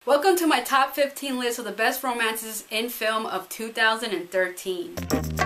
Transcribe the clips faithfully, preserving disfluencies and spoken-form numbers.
Welcome to my top fifteen list of the best romances in film of two thousand thirteen.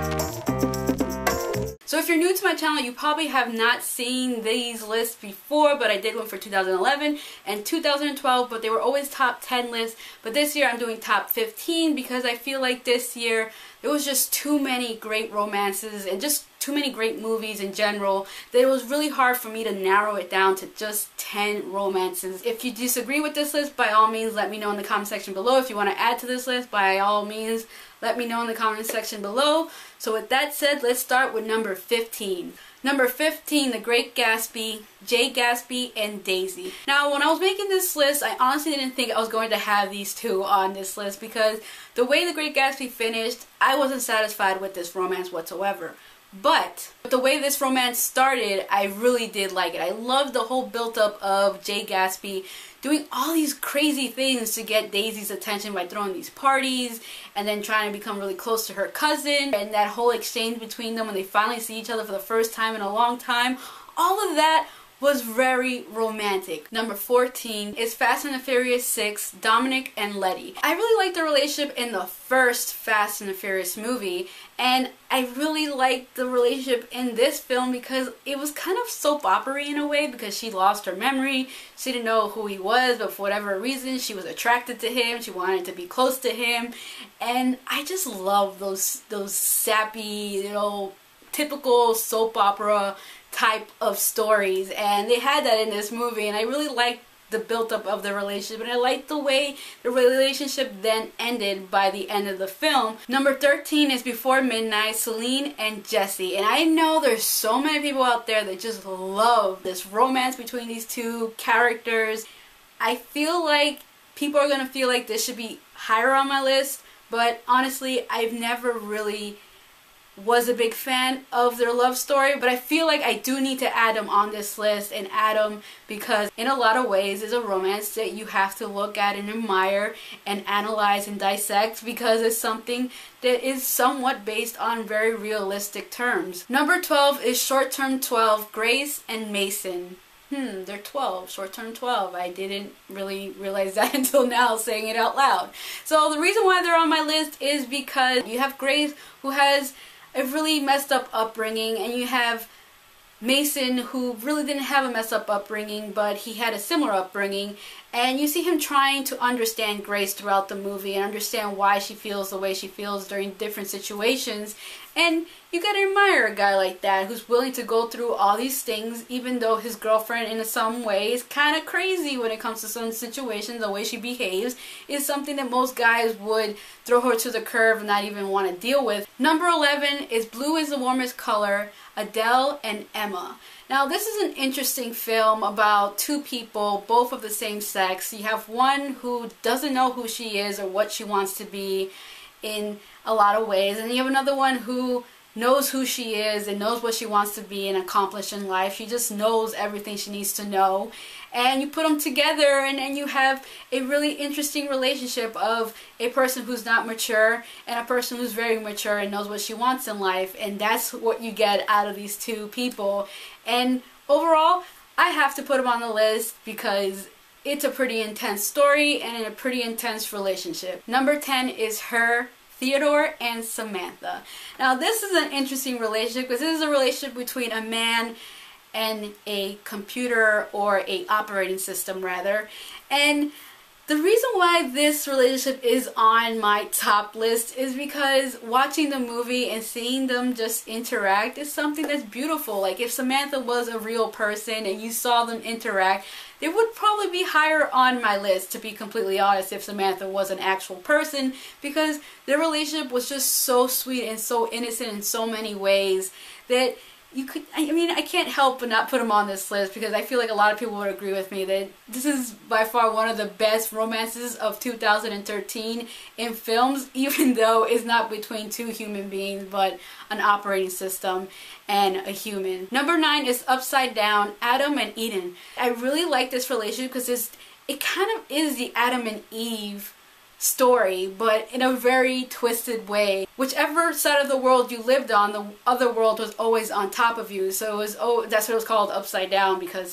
So if you're new to my channel, you probably have not seen these lists before, but I did one for two thousand eleven and two thousand twelve, but they were always top ten lists. But this year I'm doing top fifteen because I feel like this year there was just too many great romances and just too many great movies in general that it was really hard for me to narrow it down to just ten romances. If you disagree with this list, by all means let me know in the comment section below. If you want to add to this list, by all means let me know in the comment section below. So with that said, let's start with number fifteen. Number fifteen, The Great Gatsby, Jay Gatsby, and Daisy. Now, when I was making this list, I honestly didn't think I was going to have these two on this list because the way The Great Gatsby finished, I wasn't satisfied with this romance whatsoever. But the way this romance started, I really did like it. I loved the whole build-up of Jay Gatsby doing all these crazy things to get Daisy's attention by throwing these parties and then trying to become really close to her cousin, and that whole exchange between them when they finally see each other for the first time in a long time. All of that was very romantic. Number fourteen is Fast and the Furious six, Dominic and Letty. I really liked the relationship in the first Fast and the Furious movie, and I really liked the relationship in this film because it was kind of soap opera-y in a way, because she lost her memory, she didn't know who he was, but for whatever reason she was attracted to him, she wanted to be close to him, and I just love those, those sappy, you know, typical soap opera type of stories, and they had that in this movie, and I really liked the build-up of the relationship, and I liked the way the relationship then ended by the end of the film. Number thirteen is Before Midnight, Celine and Jesse, and I know there's so many people out there that just love this romance between these two characters. I feel like people are gonna feel like this should be higher on my list, but honestly I've never really was a big fan of their love story, but I feel like I do need to add them on this list and add them because in a lot of ways it's a romance that you have to look at and admire and analyze and dissect because it's something that is somewhat based on very realistic terms. Number twelve is Short Term twelve, Grace and Mason. Hmm, they're twelve, short term twelve. I didn't really realize that until now saying it out loud. So the reason why they're on my list is because you have Grace, who has a really messed up upbringing, and you have Mason, who really didn't have a messed up upbringing, but he had a similar upbringing, and you see him trying to understand Grace throughout the movie and understand why she feels the way she feels during different situations. And you gotta admire a guy like that who's willing to go through all these things, even though his girlfriend in some way is kind of crazy when it comes to some situations. The way she behaves is something that most guys would throw her to the curb and not even want to deal with. Number eleven is Blue is the Warmest Color, Adele and Emma. Now this is an interesting film about two people, both of the same sex. You have one who doesn't know who she is or what she wants to be in a lot of ways, and you have another one who knows who she is and knows what she wants to be and accomplish in life. She just knows everything she needs to know, and you put them together and then you have a really interesting relationship of a person who's not mature and a person who's very mature and knows what she wants in life, and that's what you get out of these two people. And overall, I have to put them on the list because it's a pretty intense story and a pretty intense relationship. Number ten is Her, Theodore and Samantha. Now this is an interesting relationship because this is a relationship between a man and a computer, or a operating system rather. And the reason why this relationship is on my top list is because watching the movie and seeing them just interact is something that's beautiful. Like if Samantha was a real person and you saw them interact, it would probably be higher on my list, to be completely honest, if Samantha was an actual person, because their relationship was just so sweet and so innocent in so many ways that you could, I mean, I can't help but not put them on this list because I feel like a lot of people would agree with me that this is by far one of the best romances of two thousand thirteen in films, even though it's not between two human beings but an operating system and a human. Number nine is Upside Down, Adam and Eden. I really like this relationship because it's, it kind of is the Adam and Eve story, but in a very twisted way. Whichever side of the world you lived on, the other world was always on top of you. So it was, oh, that's what it was called, upside down, because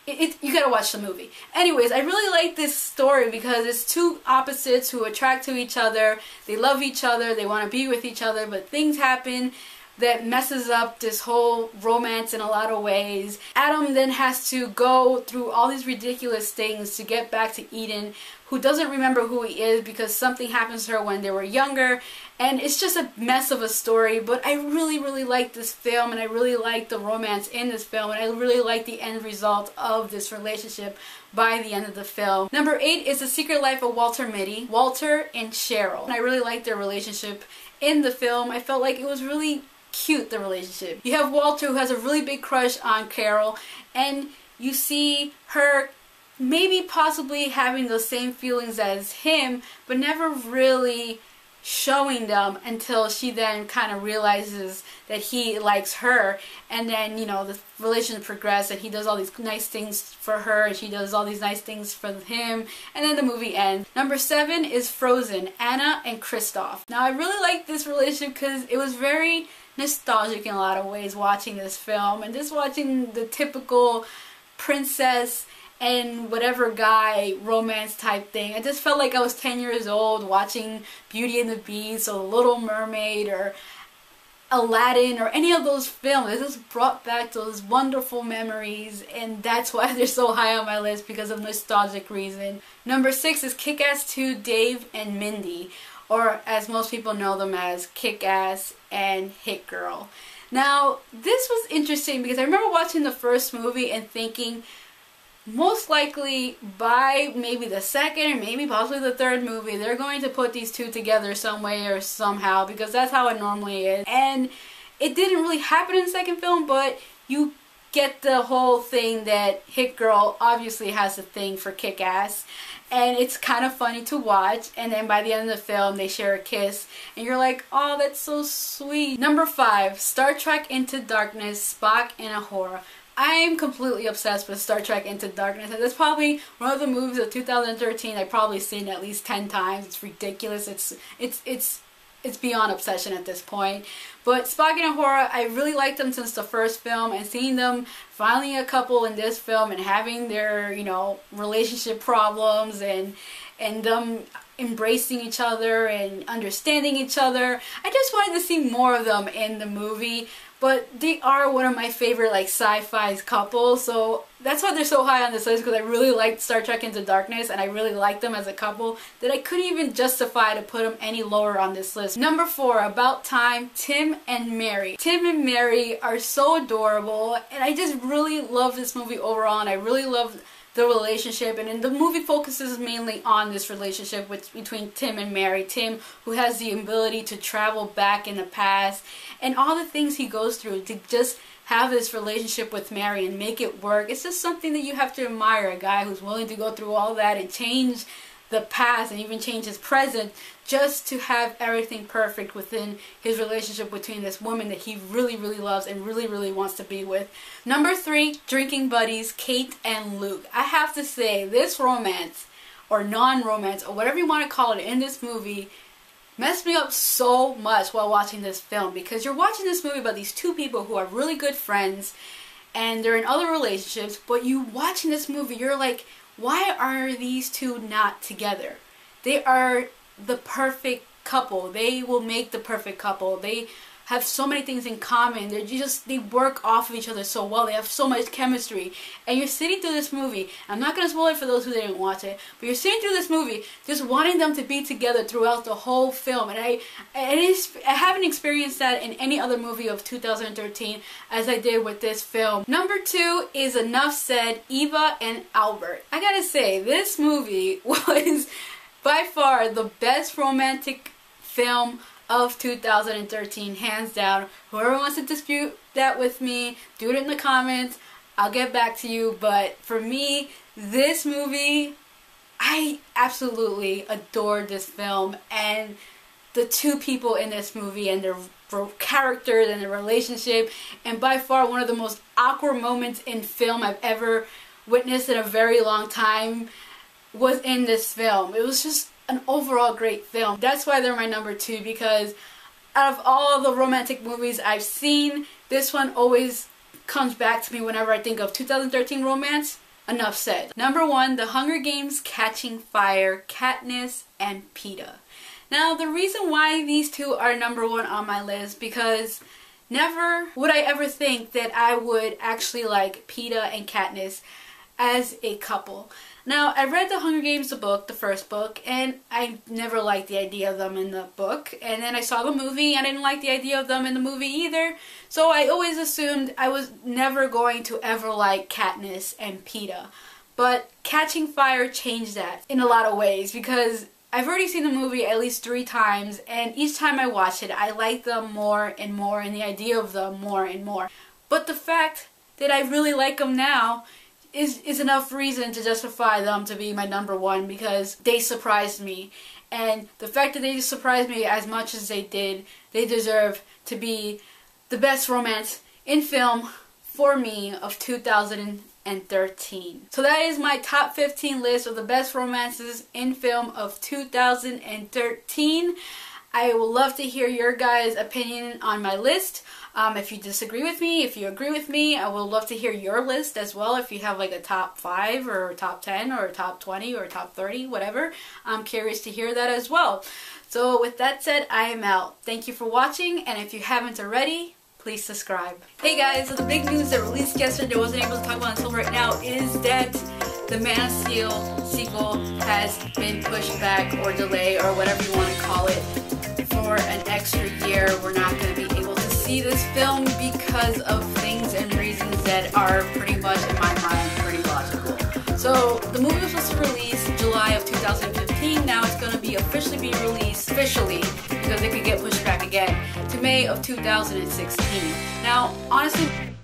it, it, you gotta watch the movie. Anyways, I really like this story because it's two opposites who attract to each other. They love each other, they want to be with each other, but things happen that messes up this whole romance in a lot of ways. Adam then has to go through all these ridiculous things to get back to Eden, who doesn't remember who he is because something happens to her when they were younger, and it's just a mess of a story. But I really really like this film, and I really like the romance in this film, and I really like the end result of this relationship by the end of the film. Number eight is The Secret Life of Walter Mitty, Walter and Cheryl. And I really liked their relationship in the film. I felt like it was really cute, the relationship. You have Walter, who has a really big crush on Carol, and you see her maybe possibly having those same feelings as him, but never really showing them until she then kind of realizes that he likes her, and then, you know, the relationship progresses and he does all these nice things for her and she does all these nice things for him, and then the movie ends. Number seven is Frozen, Anna and Kristoff. Now I really like this relationship because it was very nostalgic in a lot of ways watching this film, and just watching the typical princess and whatever guy romance type thing. I just felt like I was ten years old watching Beauty and the Beast or Little Mermaid or Aladdin or any of those films. It just brought back those wonderful memories, and that's why they're so high on my list, because of nostalgic reason. Number six is Kick-Ass two, Dave and Mindy, or as most people know them as Kick-Ass and Hit Girl. Now, this was interesting because I remember watching the first movie and thinking, most likely by maybe the second or maybe possibly the third movie, they're going to put these two together some way or somehow, because that's how it normally is. And it didn't really happen in the second film, but you get the whole thing that Hit Girl obviously has a thing for Kick-Ass, and it's kind of funny to watch. And then by the end of the film they share a kiss and you're like, oh, that's so sweet. Number five, Star Trek Into Darkness, Spock and Uhura. I am completely obsessed with Star Trek Into Darkness, and that's probably one of the movies of two thousand thirteen I've probably seen at least ten times. It's ridiculous. It's it's it's it's beyond obsession at this point. But Spock and Uhura, I really liked them since the first film, and seeing them finally a couple in this film and having their, you know, relationship problems and and them embracing each other and understanding each other. I just wanted to see more of them in the movie. But they are one of my favorite like sci-fi couples, so that's why they're so high on this list, because I really liked Star Trek Into Darkness and I really liked them as a couple, that I couldn't even justify to put them any lower on this list. Number four, About Time, Tim and Mary. Tim and Mary are so adorable, and I just really love this movie overall, and I really love the relationship. And then the movie focuses mainly on this relationship with, between Tim and Mary. Tim, who has the ability to travel back in the past, and all the things he goes through to just have this relationship with Mary and make it work. It's just something that you have to admire, a guy who's willing to go through all that and change the past and even change his present just to have everything perfect within his relationship between this woman that he really really loves and really really wants to be with. Number three, Drinking Buddies, Kate and Luke. I have to say, this romance or non-romance or whatever you want to call it in this movie messed me up so much while watching this film, because you're watching this movie about these two people who are really good friends and they're in other relationships, but you watching this movie, you're like, why are these two not together? They are the perfect couple. They will make the perfect couple. They have so many things in common. They're just, they work off of each other so well. They have so much chemistry. And you're sitting through this movie, I'm not going to spoil it for those who didn't watch it, but you're sitting through this movie just wanting them to be together throughout the whole film. And I, it is, I haven't experienced that in any other movie of two thousand thirteen as I did with this film. Number two is Enough Said, Eva and Albert. I gotta say, this movie was by far the best romantic film of two thousand thirteen, hands down. Whoever wants to dispute that with me, do it in the comments. I'll get back to you. But for me, this movie, I absolutely adored this film, and the two people in this movie and their characters and their relationship, and by far one of the most awkward moments in film I've ever witnessed in a very long time was in this film. It was just an overall great film. That's why they're my number two, because out of all the romantic movies I've seen, this one always comes back to me whenever I think of two thousand thirteen romance. enough said. Number one, The Hunger Games, Catching Fire, Katniss, and Peeta. Now, the reason why these two are number one on my list, because never would I ever think that I would actually like Peeta and Katniss as a couple. Now, I read The Hunger Games, the book, the first book, and I never liked the idea of them in the book. And then I saw the movie, and I didn't like the idea of them in the movie either. So I always assumed I was never going to ever like Katniss and Peeta. But Catching Fire changed that in a lot of ways, because I've already seen the movie at least three times, and each time I watch it, I like them more and more, and the idea of them more and more. But the fact that I really like them now is, is enough reason to justify them to be my number one, because they surprised me. And the fact that they surprised me as much as they did, they deserve to be the best romance in film for me of two thousand thirteen. So that is my top fifteen list of the best romances in film of two thousand thirteen. I would love to hear your guys' opinion on my list. Um, if you disagree with me, if you agree with me, I would love to hear your list as well. If you have like a top five or top ten or top twenty or top thirty, whatever. I'm curious to hear that as well. So with that said, I am out. Thank you for watching, and if you haven't already, please subscribe. Hey guys, so the big news that released yesterday that I wasn't able to talk about until right now is that the Man of Steel sequel has been pushed back or delayed or whatever you want to call it for an extra year. We're not going to be able to see this film because of things and reasons that are pretty much, in my mind, pretty logical. So the movie was supposed to release July of two thousand fifteen. Now it's going to be officially be released, officially, because it could get pushed back again, to May of two thousand sixteen. Now, honestly,